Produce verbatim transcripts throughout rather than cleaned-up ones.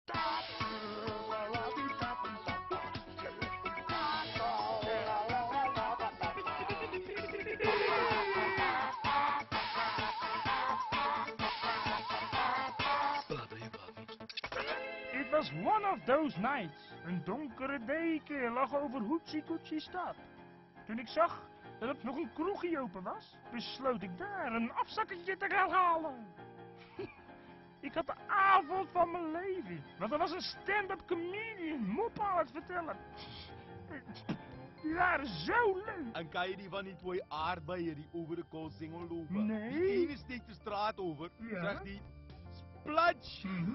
It was one of those nights. Een donkere deken lag over Hoetsie Toetsie stad. Toen ik zag dat het nog een kroegje open was, besloot ik daar een afzakkertje te gaan halen. Ik had de avond van mijn leven, want er was een stand-up comedian moppen aan het vertellen. Die waren zo leuk. En kan je die van die twee aardbeien die over de koolsingel lopen? Nee. Die ene steekt de straat over, Ja. zegt die... Splatsch! Mhm.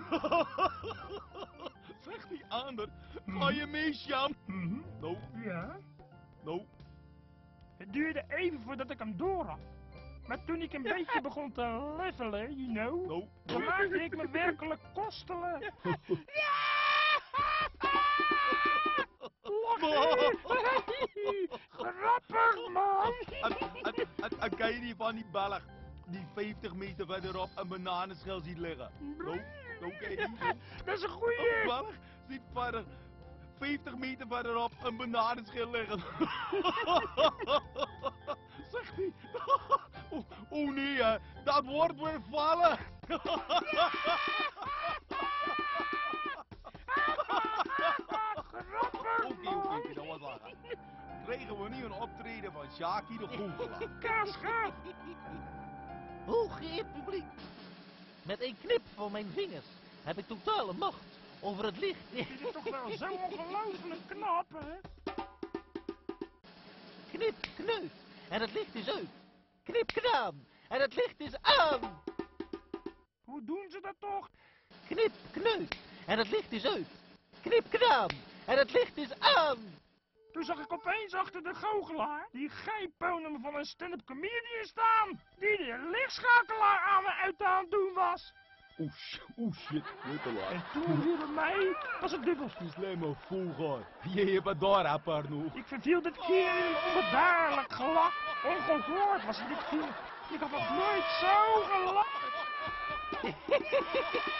Zegt die ander, ga je mee, Sjam? Mhm. Nou, Ja. nou. Het duurde even voordat ik hem door had. Maar toen ik een beetje begon te levelen, you know, Nou. dan maakte ik me werkelijk kostelen. Lachen! Grappig, man! En, en, en, en kan je die van die Belg die vijftig meter verderop een bananenschil ziet liggen? Nou, nou kijk die. Nou. Dat is een Een goeie! Belg ziet verder vijftig meter verderop een bananenschil liggen. Zegt hij. Oh, oh nee, hè. Dat wordt weer vallen. Grappig, Oké, man! oké, dat was lachen. Kregen we nu een optreden van Sjaki de Goochelaar. Kaasgaaf! Hooggeëerd publiek. Met een knip van mijn vingers heb ik totale macht over het licht. Dit is toch wel zo ongelooflijk knap, hè? Knip, kneut. En het licht is uit. Knip, gedaan. En het licht is aan. Hoe doen ze dat toch? Knip, kneut. En het licht is uit. Knip, gedaan. En het licht is aan. Toen zag ik opeens achter de goochelaar die geiponem van een stand-up comedian staan, die de lichtschakelaar aan en uit aan het doen was. Oeh, sh- oeh shit, wat te laat. En toen viel het mij, was het dubbeltje. Het is alleen maar volgaan. Je hebt het daar, hè, Parno. Ik verviel dit keer in een onbedaarlijk gelach. Ongehoord was het dit keer. Ik had nog nooit zo gelachen.